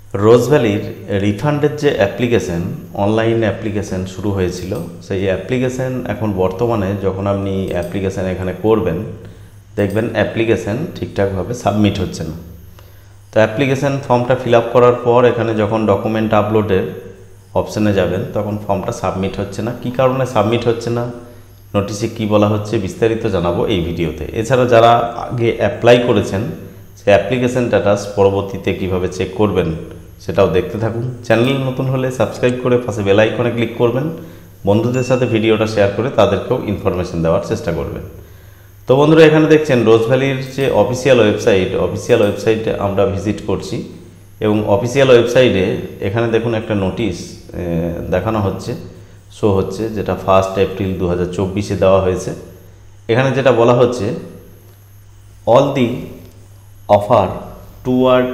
রোজভ্যালির রিফান্ডের যে application, online application শুরু হয়েছিল, সেই অ্যাপ্লিকেশন এখন বর্তমানে যখন আপনি অ্যাপ্লিকেশন এখানে করবেন, দেখবেন অ্যাপ্লিকেশন ঠিকঠাকভাবে সাবমিট হচ্ছে না। তো অ্যাপ্লিকেশন ফর্মটা ফিল আপ করার পর এখানে যখন ডকুমেন্ট আপলোডের অপশানে যাবেন, তখন ফর্মটা সাবমিট হচ্ছে না। কী কারণে সাবমিট হচ্ছে না, নোটিশে কি বলা হচ্ছে, বিস্তারিত জানাবো এই ভিডিওতে। এছাড়া যারা আগে অ্যাপ্লাই করেছেন, সেই অ্যাপ্লিকেশন স্ট্যাটাস পরবর্তীতে কিভাবে চেক করবেন সেটাও দেখতে থাকুন। চ্যানেল নতুন হলে সাবস্ক্রাইব করে পাশে বেল আইকনে ক্লিক করবেন। বন্ধুদের সাথে ভিডিওটা শেয়ার করে তাদেরকেও ইনফরমেশন দেওয়ার চেষ্টা করবেন। তো বন্ধুরা, এখানে দেখছেন রোজভ্যালির যে অফিসিয়াল ওয়েবসাইটে আমরা ভিজিট করছি এবং অফিসিয়াল ওয়েবসাইটে এখানে দেখুন একটা নোটিশ দেখানো হচ্ছে, শো হচ্ছে, যেটা 1 এপ্রিল 2024 দেওয়া হয়েছে। এখানে যেটা বলা হচ্ছে, all the offer toward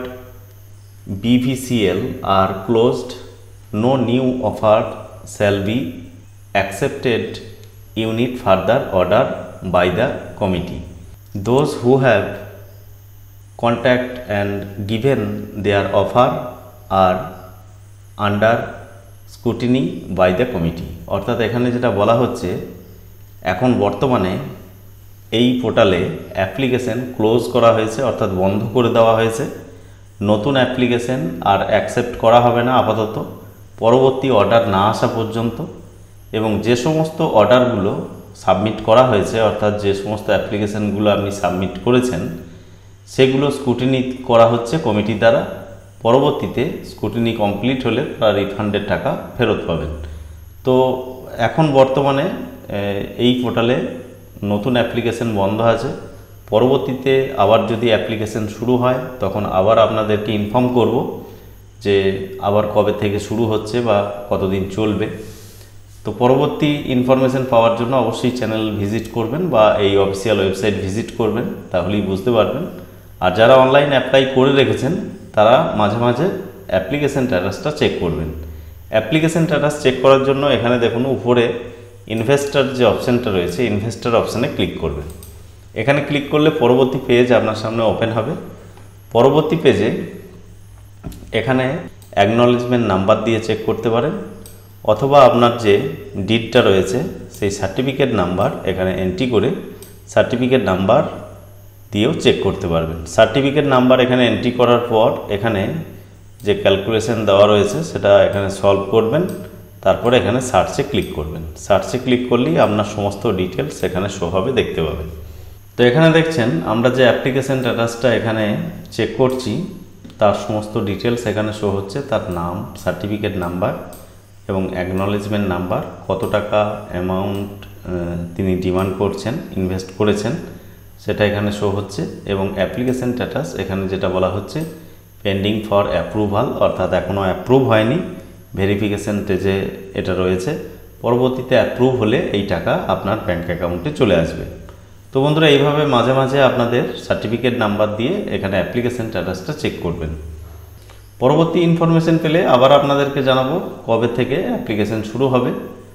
BVCL are closed. No new offer shall be accepted. Unit further order by the committee. Those who have contact and given their offer are under scrutiny by the committee. অর্থাৎ এখানে যেটা বলা হচ্ছে, এখন বর্তমানে এই পোর্টালে application close করা হয়েছে, অর্থাৎ বন্ধ করে দেওয়া হয়েছে। নতুন অ্যাপ্লিকেশন আর অ্যাকসেপ্ট করা হবে না আপাতত, পরবর্তী অর্ডার না আসা পর্যন্ত। এবং যে সমস্ত অর্ডারগুলো সাবমিট করা হয়েছে, অর্থাৎ যে সমস্ত অ্যাপ্লিকেশনগুলো আপনি সাবমিট করেছেন, সেগুলো স্ক্রুটিনি করা হচ্ছে কমিটির দ্বারা। পরবর্তীতে স্ক্রুটিনি কমপ্লিট হলে তারা রিফান্ডের টাকা ফেরত পাবেন। তো এখন বর্তমানে এই পোর্টালে নতুন অ্যাপ্লিকেশন বন্ধ আছে। পরবর্তীতে আবার যদি অ্যাপ্লিকেশন শুরু হয়, তখন আবার আপনাদেরকে ইনফর্ম করব যে আবার কবে থেকে শুরু হচ্ছে বা কতদিন চলবে। তো পরবর্তী ইনফরমেশন পাওয়ার জন্য অবশ্যই চ্যানেল ভিজিট করবেন বা এই অফিসিয়াল ওয়েবসাইট ভিজিট করবেন, তাহলেই বুঝতে পারবেন। আর যারা অনলাইন অ্যাপ্লাই করে রেখেছেন, তারা মাঝে মাঝে অ্যাপ্লিকেশন স্ট্যাটাসটা চেক করবেন। অ্যাপ্লিকেশন স্ট্যাটাস চেক করার জন্য এখানে দেখুন উপরে ইনভেস্টর যে অপশানটা রয়েছে, ইনভেস্টর অপশানে ক্লিক করবেন। এখানে ক্লিক করলে পরবর্তী পেজ আপনার সামনে ওপেন হবে। পরবর্তী পেজে এখানে অ্যাকনলেজমেন্ট নাম্বার দিয়ে চেক করতে পারেন, অথবা আপনার যে ডিডটা রয়েছে সেই সার্টিফিকেট নাম্বার এখানে এন্ট্রি করে সার্টিফিকেট নাম্বার দিয়েও চেক করতে পারবেন। সার্টিফিকেট নাম্বার এখানে এন্ট্রি করার পর এখানে যে ক্যালকুলেশন দেওয়া রয়েছে সেটা এখানে সলভ করবেন, তারপরে এখানে সার্চে ক্লিক করবেন। সার্চে ক্লিক করলেই আপনার সমস্ত ডিটেলস এখানে শো হবে, দেখতে পাবেন। তো এখানে দেখছেন আমরা যে অ্যাপ্লিকেশন স্ট্যাটাসটা এখানে চেক করছি, তার সমস্ত ডিটেলস এখানে শো হচ্ছে, তার নাম, সার্টিফিকেট নাম্বার এবং অ্যাকনলেজমেন্ট নাম্বার, কত টাকা অ্যামাউন্ট তিনি ডিমান্ড করছেন, ইনভেস্ট করেছেন, সেটা এখানে শো হচ্ছে। এবং অ্যাপ্লিকেশন স্ট্যাটাস এখানে যেটা বলা হচ্ছে, পেন্ডিং ফর অ্যাপ্রুভাল, অর্থাৎ এখনও অ্যাপ্রুভ হয়নি, ভেরিফিকেশন স্টেজে এটা রয়েছে। পরবর্তীতে অ্যাপ্রুভ হলে এই টাকা আপনার ব্যাঙ্ক অ্যাকাউন্টে চলে আসবে। তো বন্ধুরা, এইভাবে মাঝে মাঝে আপনাদের সার্টিফিকেট নাম্বার দিয়ে এখানে অ্যাপ্লিকেশন স্ট্যাটাসটা চেক করবেন। পরবর্তী ইনফরমেশন পেলে আবার আপনাদেরকে জানাবো কবে থেকে অ্যাপ্লিকেশন শুরু হবে।